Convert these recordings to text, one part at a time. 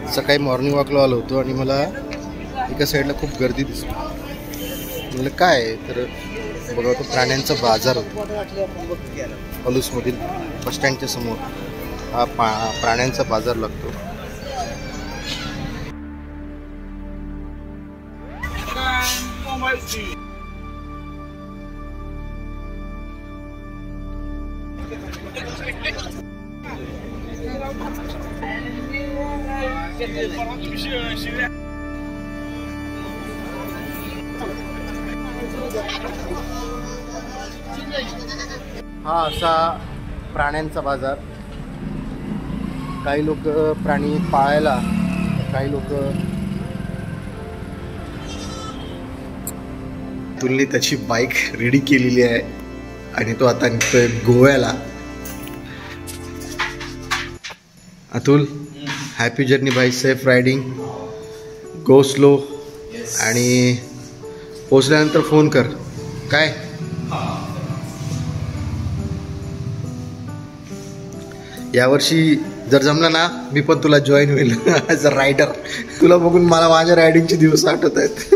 सकाळी मॉर्निंग वॉकला आलो होतो आणि मला एका साईडला खूप गर्दी दिसली. म्हणलं काय आहे, तर बघा तो प्राण्यांचा बाजार होता पलूसमधील बसस्टँडच्या समोर. हा प्राण्यांचा बाजार लागतो. हा असा प्राण्यांचा बाजार. काही लोक प्राणी पाळायला, काही लोक तुलने त्याची बाईक रेडी केलेली आहे आणि तो आता निघतोय गोव्याला. Atul, happy journey bye, safe riding, go slow आणि पोचल्यानंतर फोन कर. काय यावर्षी जर जमलं ना, मी पण तुला जॉईन होईल ॲज अ रायडर. तुला बघून मला माझ्या रायडिंगचे दिवस आठवत आहेत.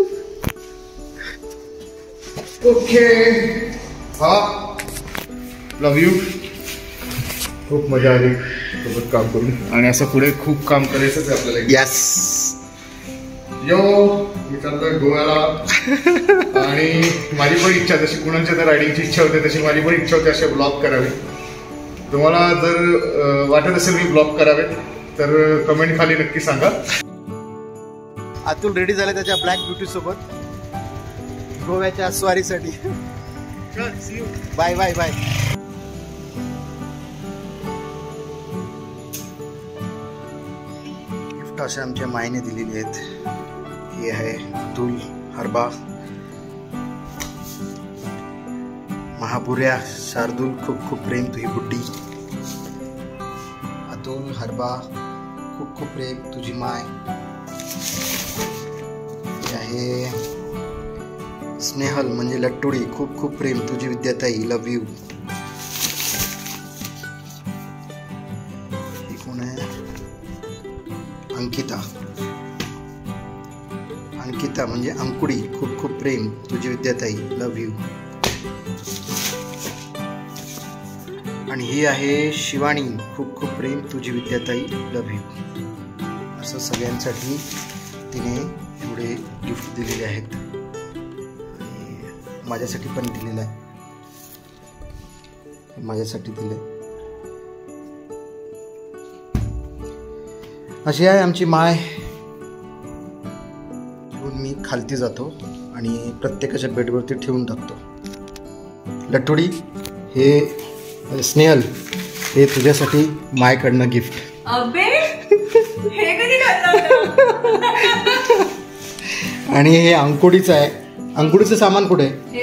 ओके, हा लव यू. खूप मजा आली सोबत काम करून आणि असं पुढे खूप काम करायचंच आहे आपल्याला. यस यो, मी चालतोय गोव्याला. आणि माझी पण इच्छा, जशी कुणाच्या तर रायडिंगची इच्छा होते तशी माझी पण इच्छा होती असे ब्लॉग करावे. तुम्हाला जर वाटत असेल मी ब्लॉग करावेत तर कमेंट खाली नक्की सांगा. अतुल रेडी झाले त्याच्या ब्लॅक ब्युटी सोबत गोव्याच्या स्वारीसाठी. Bye bye bye. गिफ्ट असे आमच्या मायने दिलेली आहेत. हे आहे अतुल हरबा. महापुऱ्या शार्दूल, खूप खूप प्रेम तुझी बुड्डी. अतुल हरबा, खूप खूप प्रेम तुझी माय. हे आहे स्नेहल म्हणजे लट्टुडी, खूप खूप प्रेम तुझी विद्याताई, लव यू. ही कोण आहे? अंकिता. अंकिता म्हणजे अंकुडी, खूप खूप प्रेम तुझी विद्याताई, लव यू. आणि ही आहे शिवानी, खूप खूप प्रेम तुझी विद्याताई, लव यू. असं सगळ्यांसाठी तिने एवढे गिफ्ट दिलेले आहेत. माझ्यासाठी पण दिलेलं आहे, माझ्यासाठी दिले. अशी आहे आमची माय. घेऊन मी खालती जातो आणि प्रत्येकाच्या बेडवरती ठेवून टाकतो. लठोडी, हे स्नेहल, हे तुझ्यासाठी मायकडनं गिफ्ट. आणि हे अंकुडीचं आहे. अंकुडीचं सामान कुठे आहे?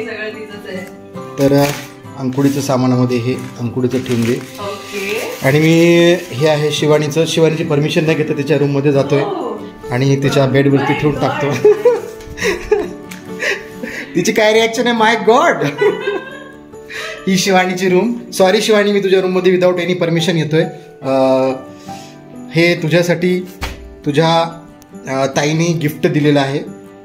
तर अंकुडीचं सामानामध्ये हे अंकुडीचं ठेवून दे. आणि मी हे आहे शिवानीचं. शिवानीची परमिशन नाही घेतं, तिच्या रूममध्ये जातोय आणि तिच्या बेडवरती ठेवून टाकतो. तिची काय रिॲक्शन आहे, माय गॉड. ही शिवानीची रूम. सॉरी शिवानी, मी तुझ्या रूममध्ये विदाऊट एनी परमिशन येतोय. हे तुझ्यासाठी तुझ्या ताईने गिफ्ट दिलेलं आहे.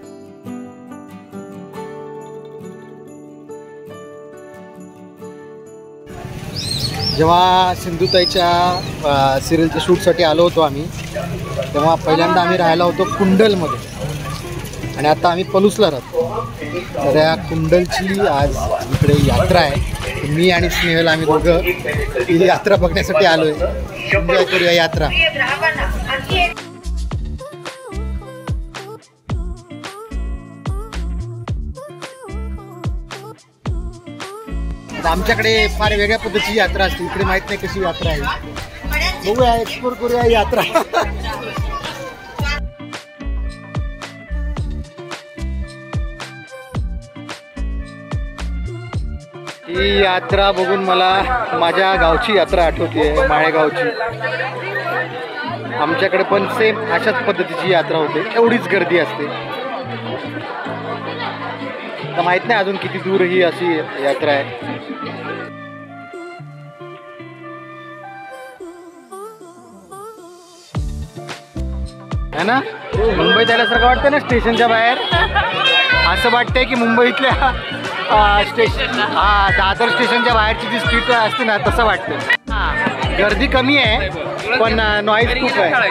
जेव्हा सिंधुताईच्या सिरियलच्या शूटसाठी आलो होतो आम्ही, तेव्हा पहिल्यांदा आम्ही राहायला होतो कुंडलमध्ये आणि आता आम्ही पलूसला राहतो. तर या कुंडलची आज इकडे यात्रा आहे. मी आणि स्नेहल आम्ही दोघं ही यात्रा बघण्यासाठी आलोय. एन्जॉय करूया यात्रा. आमच्याकडे फार वेगळ्या पद्धतीची यात्रा असते, इकडे माहित नाही कशी यात्रा आहे. बघूया, एक्सप्लोर करूया यात्रा. ही यात्रा बघून मला माझ्या गावची यात्रा आठवते, माळेगावची. आमच्याकडे पण सेम अशाच पद्धतीची यात्रा होते, एवढीच गर्दी असते. तर माहित नाही अजून किती दूर ही अशी यात्रा आहे. है ना? मुंबईत आल्यासारखं वाटतं ना स्टेशनच्या बाहेर. असं वाटतंय की मुंबईतल्या स्टेशन दादर स्टेशनच्या बाहेरची जी स्ट्रीट असते ना तसं वाटतं. गर्दी कमी आहे पण नॉईज खूप आहे.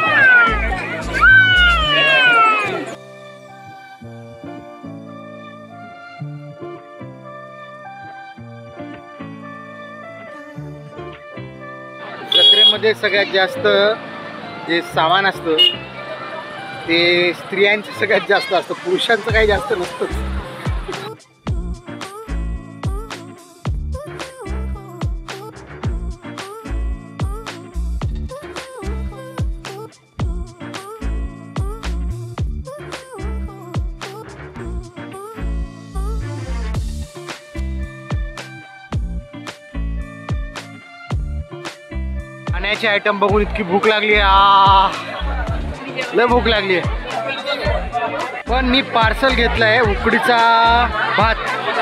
जत्रेमध्ये सगळ्यात जास्त जे सामान असतं ते स्त्रियांचं सगळ्यात जास्त असतं, पुरुषांचं काही जास्त नसतं. खाण्याचे आयटम बघून इतकी भूक लागली लय भूक लागली आहे. पण मी पार्सल घेतलंय उकडीचा भात,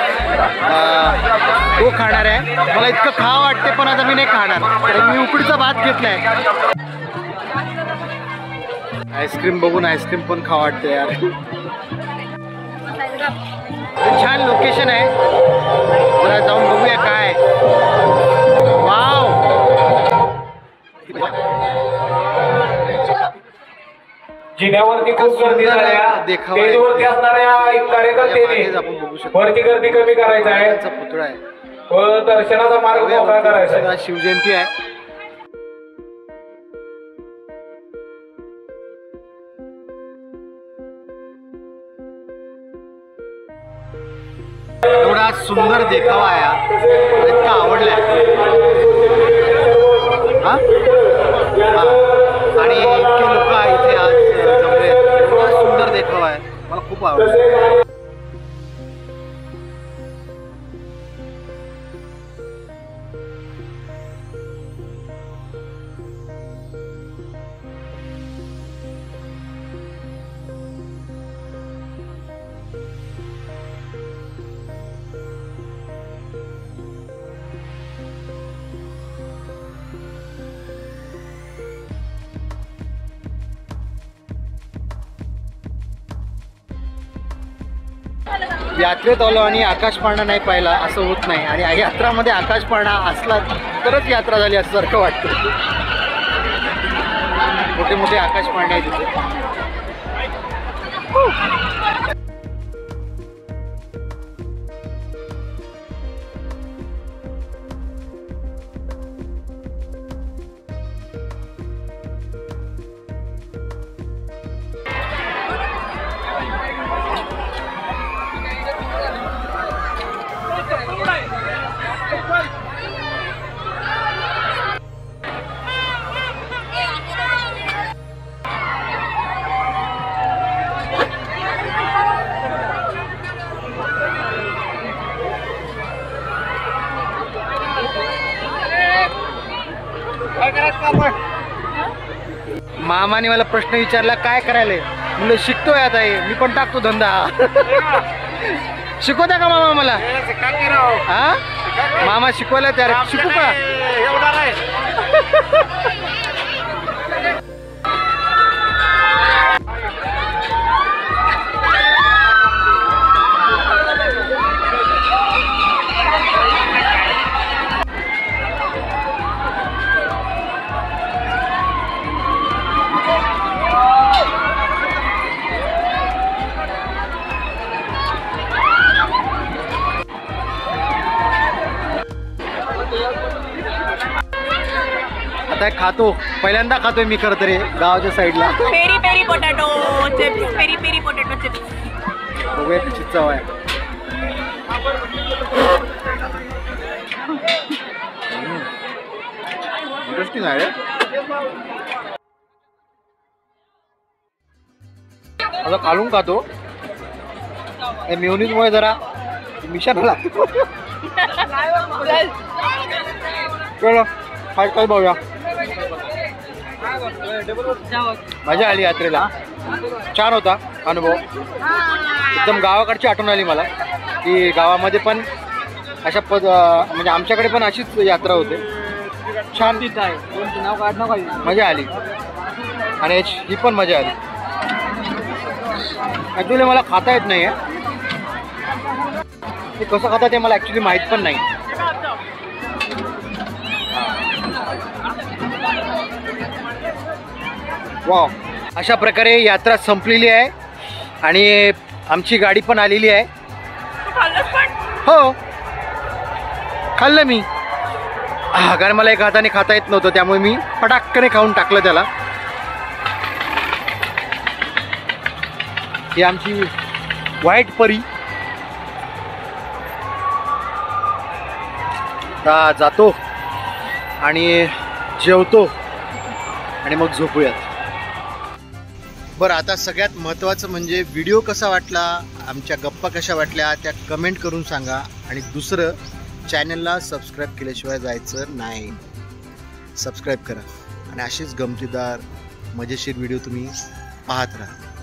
तो खाणार आहे. मला इतकं खावं वाटते पण आता मी नाही खाणार, तर मी उकडीचा भात घेतलाय. आईस्क्रीम बघून आईस्क्रीम पण खावं वाटते यार. छान लोकेशन आहे, जरा जाऊन बघूया काय. वाव, जिन्यावरती खूप गर्दी स्टेजवरती असणाऱ्या कार्यकर्त्यांनी वरती गर्दी कमी करायचं आहे. पुतळा आहे व दर्शनाचा मार्ग मोकळा करायचा आहे. शिवजयंती आहे. एवढा सुंदर देखावा आहे, इतका आवडलाय. आणि इतके लोक इथे आज जमले, एवढा सुंदर देखावा आहे, मला खूप आवडलं. यात्रेत आलो आणि आकाश पाळणा नाही पाहिला असं होत नाही. आणि यात्रामध्ये आकाश पाळणा असला तरच यात्रा झाली असं सारखं वाटतं. मोठे मोठे आकाश पाळणे आहेत तिथे. मामाने मला प्रश्न विचारला काय करायला. म्हणलं शिकतोय आता, हे मी पण टाकतो धंदा. शिकवता का मामा मला? हा, मामा शिकवायला तयार. शिकू का? आता खातो, पहिल्यांदा खातोय मी खरं तरी गावाच्या साईडला. Peri peri potato chips, peri peri potato chips. बघूया कशी चव आहे. इंटरेस्टिंग आहे. आता काढून खातो. मेयोनीजमुळे जरा मिशाला लागतो. चलो काय बघूया. मजा आली यात्रेला, छान होता अनुभव. एकदम गावाकडची आठवण आली मला की गावामध्ये पण अशा म्हणजे आमच्याकडे पण अशीच यात्रा होते. छान, मजा आली. आणि ही पण मजा आली. ॲक्च्युली मला खाता येत नाही आहे, ते कसं खातात ते मला ॲक्च्युली माहीत पण नाही. वा, अशा प्रकारे यात्रा संपलेली आहे आणि आमची गाडी पण आलेली आहे. हो, खाल्लं मी. कारण मला एका हाताने खाता येत नव्हतं, त्यामुळे मी पटाक्कने खाऊन टाकलं त्याला. ही आमची व्हाईट परी. आता जातो आणि जेवतो आणि मग झोपूयात. बरं, आता सगळ्यात महत्त्वाचं म्हणजे व्हिडिओ कसा वाटला, आमच्या गप्पा कशा वाटल्या त्या कमेंट करून सांगा. आणि दुसरं, चॅनलला सबस्क्राईब केल्याशिवाय जायचं नाही. सबस्क्राईब करा आणि असेच गमतीदार मजेशीर व्हिडिओ तुम्ही पाहत राहा.